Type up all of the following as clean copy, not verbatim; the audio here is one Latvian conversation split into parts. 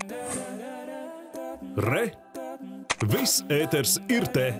Re! Viss ēters ir te!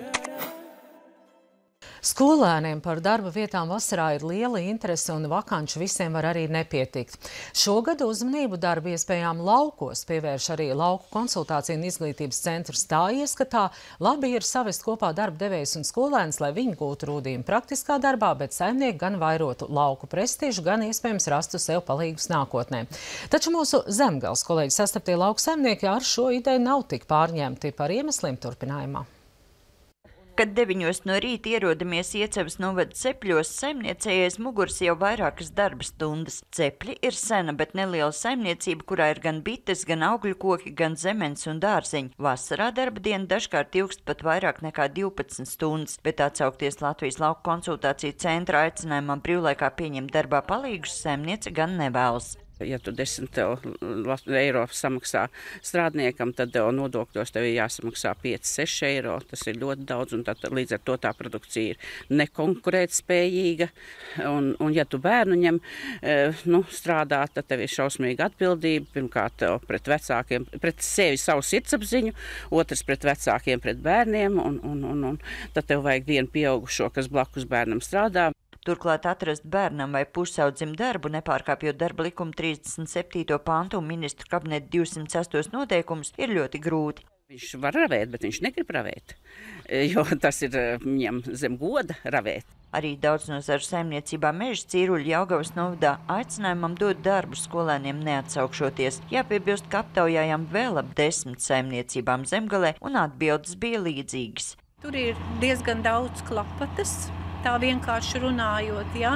Skolēniem par darba vietām vasarā ir liela interese un vakanču visiem var arī nepietikt. Šogad uzmanību darba iespējām laukos pievērš arī lauku konsultāciju un izglītības centrs. Tā ieskatā labi ir savest kopā darba devējus un skolēnus, lai viņi gūtu rūdījumu praktiskā darbā, bet saimnieki gan vairotu lauku prestižu, gan iespējams rastu sev palīgus nākotnē. Taču mūsu Zemgales kolēģi sastaptie lauku saimnieki ar šo ideju nav tik pārņemti par iemesliem turpinājumā. Kad 9 no rīta ierodamies Iecevas novada Cepļos, saimniecējais muguras jau vairākas darba stundas. Cepļi ir sena, bet neliela saimniecība, kurā ir gan bites, gan augļu koki, gan zemens un dārzeņi. Vasarā darba diena dažkārt ilgst pat vairāk nekā 12 stundas, bet atsaukties Latvijas lauku konsultāciju centra aicinājumam brīvlaikā pieņemt darbā palīgus, saimniece gan nevēlas. Ja tu 10 eiro samaksā strādniekam, tad nodokļos tev ir jāsamaksā 5–6 eiro. Tas ir ļoti daudz, un tad, līdz ar to tā produkcija ir nekonkurētspējīga. Un ja tu bērnu ņem strādā, tad tev ir šausmīga atbildība. Pirmkārt pret vecākiem, pret sevi savu sirdsapziņu, otrs pret vecākiem, pret bērniem, un tad tev vajag vienu pieaugušo, kas blakus bērnam strādā. Turklāt atrast bērnam vai pusaudzim darbu, nepārkāpjot darba likuma 37. pantu un ministru kabineta 208 noteikumus, ir ļoti grūti. Viņš var ravēt, bet viņš negrib ravēt, jo tas ir viņam zem goda ravēt. Arī daudz nozaru saimniecībā Meža Cīruļa Jelgavas novadā aicinājumam dot darbu skolēniem neatsaukšoties. Jāpiebilst, ka aptaujājām vēl ap 10 saimniecībām Zemgalē, un atbildes bija līdzīgas. Tur ir diezgan daudz klapatas. Tā vienkārši runājot, ja?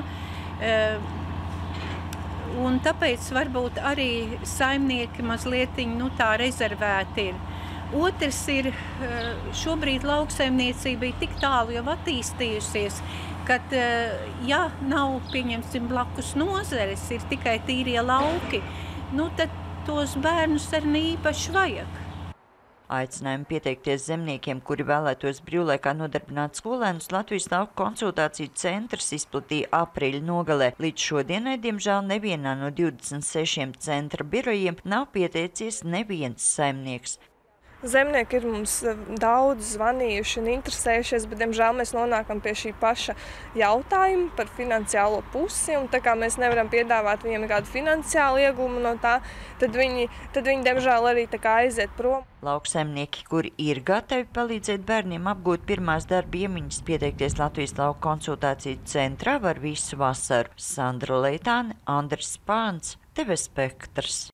Un tāpēc varbūt arī saimnieki mazlietiņi tā rezervēti ir. Otrs ir, šobrīd lauksaimniecība ir tik tālu jau attīstījusies, kad, ja nav, pieņemsim, blakus nozeres, ir tikai tīrie lauki, tad tos bērnus arī īpaši vajag. Aicinājumu pieteikties zemniekiem, kuri vēlētos brīvlaikā nodarbināt skolēnus, Latvijas lauku konsultāciju centrs izplatīja aprīļa nogalē. Līdz šodienai, diemžēl, nevienā no 26 centra birojiem nav pieteicies neviens saimnieks. Zemnieki ir mums daudz zvanījuši un interesējušies, bet, diemžēl, mēs nonākam pie šī paša jautājuma par finansiālo pusi, un tā kā mēs nevaram piedāvāt viņiem kādu finansiālu ieguvumu no tā, tad viņi diemžēl, arī tā kā aiziet prom. Lauksaimnieki, kuri ir gatavi palīdzēt bērniem apgūt pirmās darba iemaņas, pieteikties Latvijas lauku konsultāciju centrā var visu vasaru. Sandra Leitāne, Andris Pāns, TV Spektrs.